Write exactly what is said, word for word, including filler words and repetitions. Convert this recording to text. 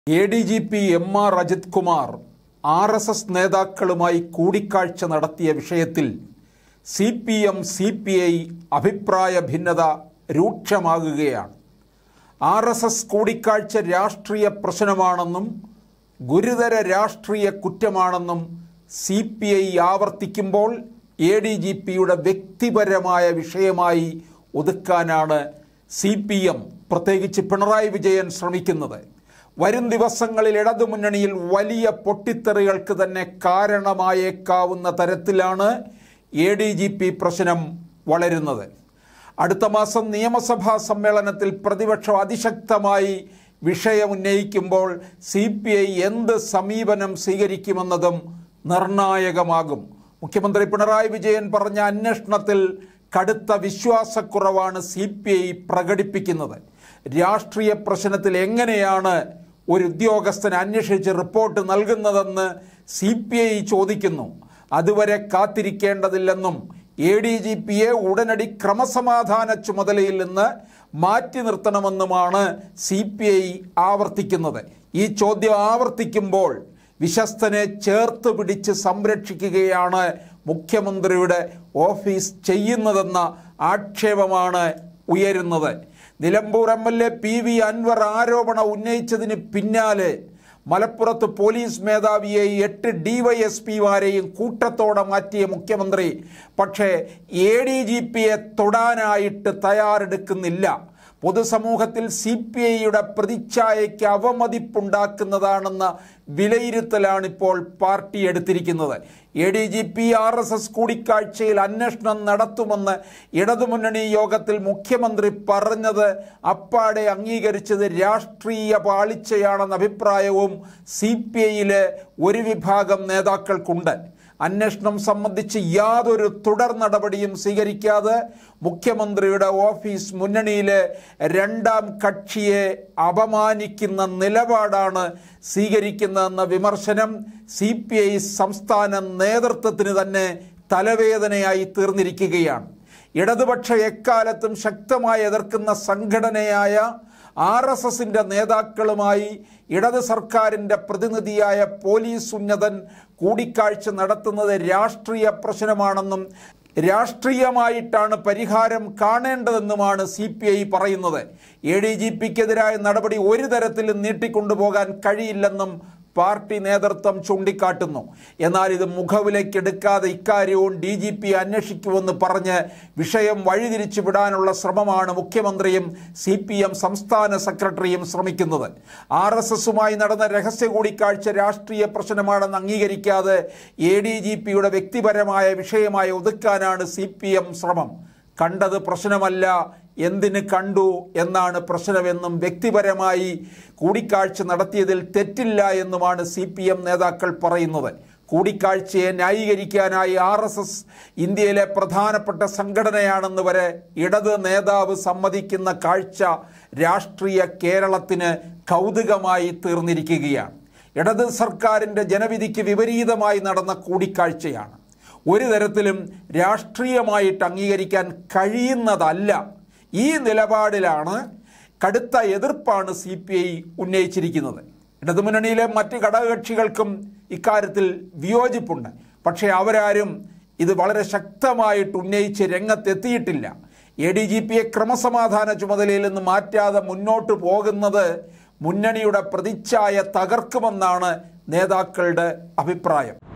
A D G P M R Ajith Kumar R S S നേതാക്കളുമായി കൂടിക്കാഴ്ച നടത്തിയ വിഷയത്തിൽ C P M C P I അഭിപ്രായ ഭിന്നത രൂക്ഷമാകുകയാണ്. ആർ എസ് എസ് കൂടിക്കാഴ്ച രാഷ്ട്രീയ പ്രശ്നമാണെന്നും ഗുരുതര രാഷ്ട്രീയ കുറ്റമാണെന്നും സി പി ഐ ആവർത്തിക്കുമ്പോൾ എ ഡി ജി പിയുടെ വ്യക്തിപരമായ വിഷയമായി ഒതുക്കാനാണ് സി പി എം പ്രത്യേകിച്ച് പിണറായി വിജയൻ ശ്രമിക്കുന്നത്. വരും ദിവസങ്ങളിൽ ഇടതുമുന്നണിയിൽ വലിയ പൊട്ടിത്തെറികൾക്ക് തന്നെ കാരണമായേക്കാവുന്ന തരത്തിലാണ് എ ഡി ജി പി പ്രശ്നം വളരുന്നത്. അടുത്ത മാസം നിയമസഭാ സമ്മേളനത്തിൽ പ്രതിപക്ഷം അതിശക്തമായി വിഷയമുന്നയിക്കുമ്പോൾ സി പി ഐ എന്ത് സമീപനം സ്വീകരിക്കുമെന്നതും നിർണായകമാകും. മുഖ്യമന്ത്രി പിണറായി വിജയൻ പറഞ്ഞ അന്വേഷണത്തിൽ കടുത്ത വിശ്വാസക്കുറവാണ് സി പി ഐ പ്രകടിപ്പിക്കുന്നത്. രാഷ്ട്രീയ പ്രശ്നത്തിൽ എങ്ങനെയാണ് ഒരു ഉദ്യോഗസ്ഥൻ അന്വേഷിച്ച് റിപ്പോർട്ട് നൽകുന്നതെന്ന് സി പി ഐ ചോദിക്കുന്നു. അതുവരെ കാത്തിരിക്കേണ്ടതില്ലെന്നും എ ഡി ജി പിയെ ഉടനടി ക്രമസമാധാന ചുമതലയിൽ നിന്ന് മാറ്റി നിർത്തണമെന്നുമാണ് സി പി ഐ ആവർത്തിക്കുന്നത്. ഈ ചോദ്യം ആവർത്തിക്കുമ്പോൾ വിശ്വസ്തനെ ചേർത്ത് പിടിച്ച് സംരക്ഷിക്കുകയാണ് മുഖ്യമന്ത്രിയുടെ ഓഫീസ് ചെയ്യുന്നതെന്ന ആക്ഷേപമാണ് ഉയരുന്നത്. Nilambur M L A P V Anvar ആരോപണം ഉന്നയിച്ചതിന് പിന്നാലെ മലപ്പുറത്ത് പോലീസ് മേധാവിയെ എട്ട് ഡി വൈ എസ് പിമാരെയും കൂട്ടത്തോടെ മാറ്റിയ മുഖ്യമന്ത്രി പക്ഷേ എ ഡി ജി പിയെ തൊടാനായിട്ട് തയ്യാറെടുക്കുന്നില്ല. പൊതുസമൂഹത്തിൽ സി പി ഐയുടെ പ്രതിച്ഛായയ്ക്ക് അവമതിപ്പുണ്ടാക്കുന്നതാണെന്ന വിലയിരുത്തലാണിപ്പോൾ പാർട്ടി എടുത്തിരിക്കുന്നത്. A D G P R S S കൂടിക്കാഴ്ചയിൽ അന്വേഷണം നടത്തുമെന്ന് ഇടതുമുന്നണി യോഗത്തിൽ മുഖ്യമന്ത്രി പറഞ്ഞത് അപ്പാടെ അംഗീകരിച്ചത് രാഷ്ട്രീയ പാളിച്ചയാണെന്ന അഭിപ്രായവും സി പി ഐയിലെ ഒരു വിഭാഗം നേതാക്കൾക്കുണ്ട്. അന്വേഷണം സംബന്ധിച്ച് യാതൊരു തുടർ നടപടിയും സ്വീകരിക്കാതെ മുഖ്യമന്ത്രിയുടെ ഓഫീസ് മുന്നണിയിലെ രണ്ടാം കക്ഷിയെ അപമാനിക്കുന്ന നിലപാടാണ് സ്വീകരിക്കുന്നതെന്ന വിമർശനം സി പി ഐ സംസ്ഥാന നേതൃത്വത്തിന് തന്നെ തലവേദനയായി തീർന്നിരിക്കുകയാണ്. ഇടതുപക്ഷ എക്കാലത്തും ശക്തമായി എതിർക്കുന്ന സംഘടനയായ ആർ എസ് എസിൻ്റെ നേതാക്കളുമായി ഇടത് സർക്കാരിൻ്റെ പ്രതിനിധിയായ പോലീസ് ഉന്നതൻ കൂടിക്കാഴ്ച നടത്തുന്നത് രാഷ്ട്രീയ പ്രശ്നമാണെന്നും രാഷ്ട്രീയമായിട്ടാണ് പരിഹാരം കാണേണ്ടതെന്നുമാണ് സി പി ഐ പറയുന്നത്. എ ഡി ജി പിക്കെതിരായ നടപടി ഒരു തരത്തിലും നീട്ടിക്കൊണ്ടുപോകാൻ കഴിയില്ലെന്നും പാർട്ടി നേതൃത്വം ചൂണ്ടിക്കാട്ടുന്നു. എന്നാൽ ഇത് മുഖവിലക്കെടുക്കാതെ ഇക്കാര്യവും ഡി ജി പി അന്വേഷിക്കുമെന്ന് പറഞ്ഞ് വിഷയം വഴിതിരിച്ചു വിടാനുള്ള ശ്രമമാണ് മുഖ്യമന്ത്രിയും സി പി എം സംസ്ഥാന സെക്രട്ടറിയും ശ്രമിക്കുന്നത്. ആർ എസ് എസുമായി നടന്ന രഹസ്യ കൂടിക്കാഴ്ച രാഷ്ട്രീയ പ്രശ്നമാണെന്ന് അംഗീകരിക്കാതെ എ ഡി ജി പിയുടെ വ്യക്തിപരമായ വിഷയമായി ഒതുക്കാനാണ് സി പി എം ശ്രമം. കണ്ടത് പ്രശ്നമല്ല, എന്തിന് കണ്ടു എന്നാണ് പ്രശ്നമെന്നും വ്യക്തിപരമായി കൂടിക്കാഴ്ച നടത്തിയതിൽ തെറ്റില്ല എന്നുമാണ് സി പി എം നേതാക്കൾ പറയുന്നത്. കൂടിക്കാഴ്ചയെ ന്യായീകരിക്കാനായി ആർ എസ് എസ് ഇന്ത്യയിലെ പ്രധാനപ്പെട്ട സംഘടനയാണെന്ന് വരെ ഇടത് നേതാവ് സമ്മതിക്കുന്ന കാഴ്ച രാഷ്ട്രീയ കേരളത്തിന് കൗതുകമായി തീർന്നിരിക്കുകയാണ്. ഇടത് സർക്കാരിൻ്റെ ജനവിധിക്ക് വിപരീതമായി നടന്ന കൂടിക്കാഴ്ചയാണ്. ഒരു തരത്തിലും രാഷ്ട്രീയമായിട്ട് അംഗീകരിക്കാൻ കഴിയുന്നതല്ല. ഈ നിലപാടിലാണ് കടുത്ത എതിർപ്പാണ് സി പി ഐ ഉന്നയിച്ചിരിക്കുന്നത്. ഇടതുമുന്നണിയിലെ മറ്റ് ഘടകകക്ഷികൾക്കും ഇക്കാര്യത്തിൽ വിയോജിപ്പുണ്ട്. പക്ഷേ അവരാരും ഇത് വളരെ ശക്തമായിട്ട് ഉന്നയിച്ച് രംഗത്തെത്തിയിട്ടില്ല. എ ഡി ജി പിയെ ക്രമസമാധാന ചുമതലയിൽ നിന്ന് മാറ്റാതെ മുന്നോട്ട് പോകുന്നത് മുന്നണിയുടെ പ്രതിച്ഛായ തകർക്കുമെന്നാണ് നേതാക്കളുടെ അഭിപ്രായം.